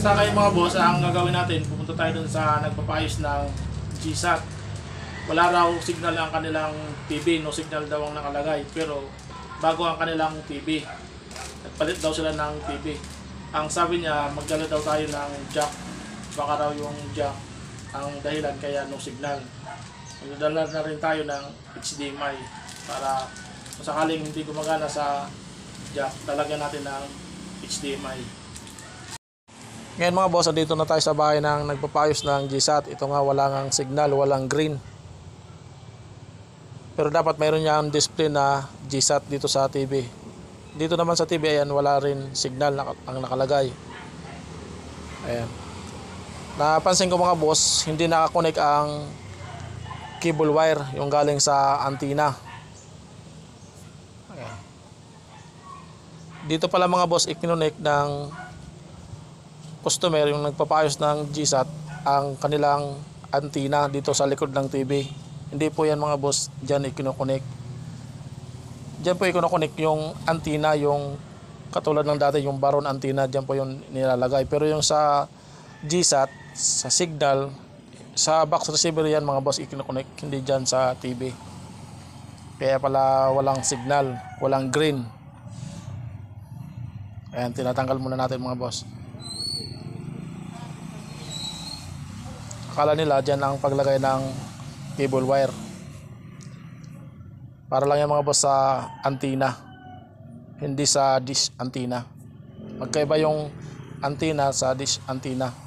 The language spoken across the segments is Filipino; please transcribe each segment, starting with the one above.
Basta kayo mga boss, ang gagawin natin, pupunta tayo dun sa nagpapayos ng GSAT. Wala raw signal ang kanilang TV, no signal daw ang nakalagay. Pero bago ang kanilang TV, nagpalit daw sila ng TV. Ang sabi niya, magdala daw tayo ng jack. Baka raw yung jack ang dahilan kaya no signal. Magdala na rin tayo ng HDMI para sakaling hindi gumagana sa jack, talagyan natin ng HDMI. Ngayon mga boss, dito na tayo sa bahay ng nagpapayos ng GSAT. Ito nga, wala ngang signal, walang green. Pero dapat mayroon niyang display na GSAT dito sa TV. Dito naman sa TV, ayan, wala rin signal ang nakalagay. Ayan. Napansin ko mga boss, hindi nakakonect ang cable wire, yung galing sa antenna. Ayan. Dito pala mga boss, ikinonect ng customer, yung nagpapayos ng GSAT, ang kanilang antenna dito sa likod ng TV. Hindi po yan mga boss, dyan ikinokonek. Dyan po ikinokonek yung antenna, yung katulad ng dati yung baron antenna, dyan po yung nilalagay. Pero yung sa GSAT, sa signal, sa box receiver yan mga boss, ikinokonek, hindi dyan sa TV. Kaya pala walang signal, walang green. Ayan, tinatanggal muna natin mga boss. Akala nila dyan ang paglagay ng cable wire. Para lang yan mga boss sa antenna, hindi sa dish antenna. Magkaiba yung antenna sa dish antenna.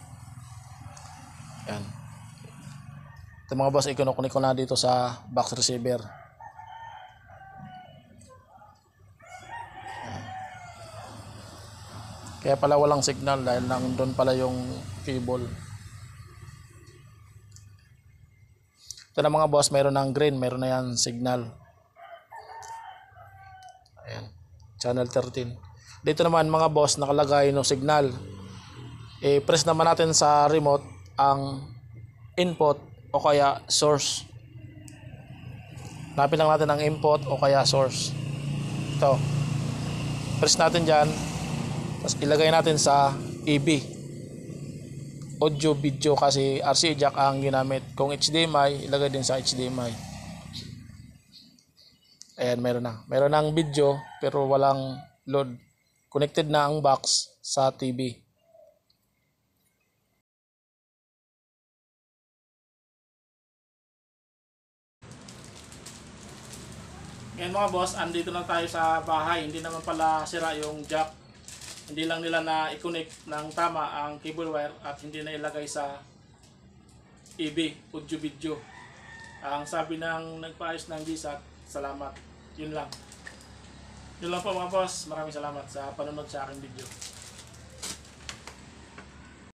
Yan. Ito mga boss, ikinukunik ko na dito sa box receiver. Yan. Kaya pala walang signal dahil nandun pala yung cable. Ito na mga boss, mayroon ng green, mayroon na yan signal. Ayan, channel 13. Dito naman mga boss, nakalagay no signal. I-press naman natin sa remote ang input o kaya source. Hanapin lang natin ang input o kaya source. Ito. Press natin dyan. Tapos ilagay natin sa EB. Audio video kasi RCA jack ang ginamit. Kung HDMI, ilagay din sa HDMI. Ayan, meron na. Meron ng video pero walang load. Connected na ang box sa TV. Ngayon mga boss, andito na tayo sa bahay. Hindi naman pala sira yung jack. Hindi lang nila na i-connect ng tama ang cable wire at hindi na ilagay sa EB, audio video. Ang sabi ng nagpaayos ng GSAT, salamat. Yun lang. Yun lang po mga boss. Maraming salamat sa panonood sa aking video.